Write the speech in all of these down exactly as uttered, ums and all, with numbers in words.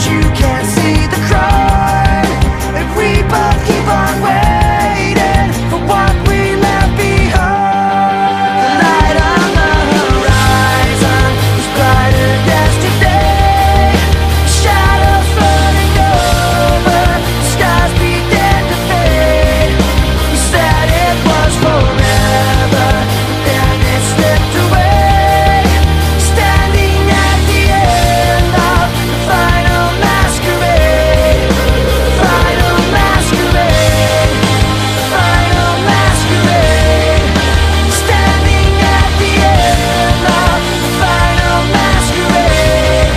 you can't see the crime, and we both keep on waiting for what we left behind. The light on the horizon was brighter yesterday. Shadows floating over, the skies began to fade. We said it was forever, but then it slipped away. Standing at the end of the final masquerade, the final masquerade, the final masquerade. Standing at the end of the final masquerade.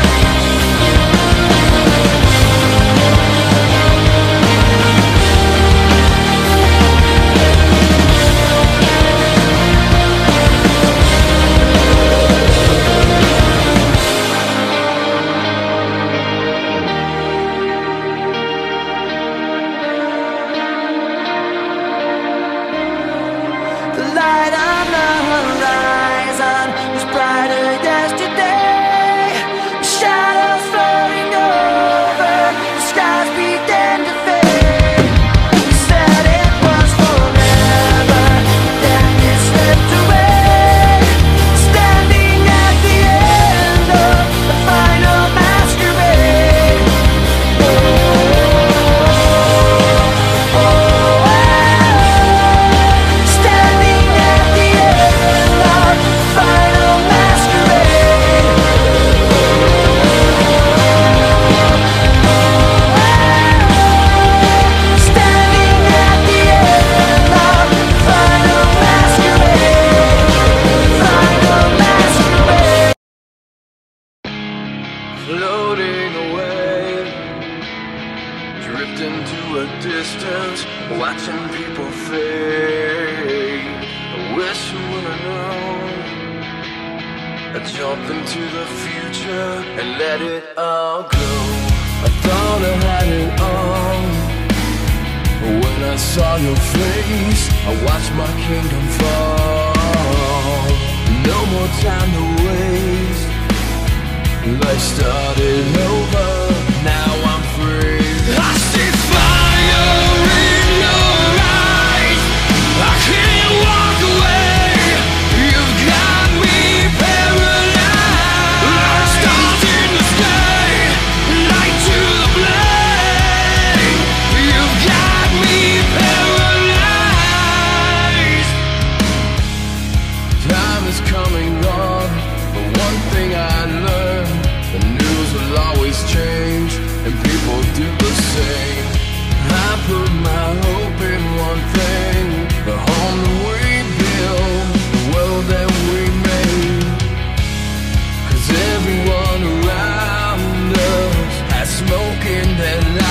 The light on the horizon was brighter yesterday. The shadows floating over, the skies began to fade. We said it was forever, then it slipped away. Standing at the end of the final masquerade. Oh, oh, oh, oh. Standing at the end of the final masquerade. Standing at the end of the final masquerade. Final masquerade. Floating away, drifting to a distance, watching people fade. I wish you would've known. I jump into the future and let it all go. I thought I had it all, but when I saw your face, I watched my kingdom fall. No more time to waste. Life started over, now I'm free. I see fire in your eyes, I can't walk away. You've got me paralyzed. Stars in the sky, light to the blade. You've got me paralyzed. Time is coming on, but one thing I learned: the news will always change, and people do the same. I put my hope in one thing: the home that we built, the world that we made. 'Cause everyone around us has smoke in their lives.